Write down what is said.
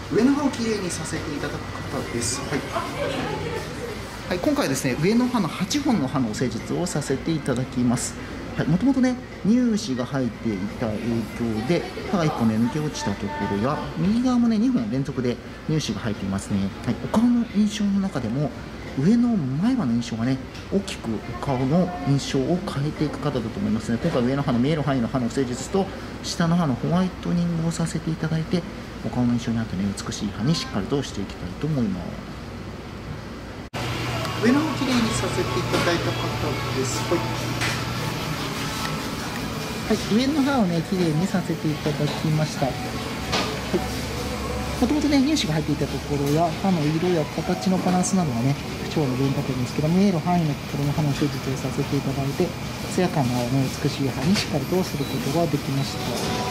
上の歯をきれいにさせていただく方です。はい。はい、今回はですね、上の歯の8本の歯の施術をさせていただきます。はい、もともとね、乳歯が入っていた影響で、歯が1本ね、抜け落ちたところや、右側もね、2本連続で乳歯が入っていますね。はい、お顔の印象の中でも、上の前歯の印象がね、大きくお顔の印象を変えていく方だと思いますね。今回上の歯の見える範囲の歯の施術と、下の歯のホワイトニングをさせていただいて、お顔の印象に合ったね、美しい歯にしっかりとしていきたいと思います。上の歯をきれいにさせていただいた方です。はい。はい、上の歯をね、きれいにさせていただきました。はい。もともとね、乳歯が入っていたところや、歯の色や形のバランスなどがね、不調の原因だと思うんですけど、見える範囲のところの歯の手術をさせていただいて、艶感のあるね、美しい歯にしっかりとすることができました。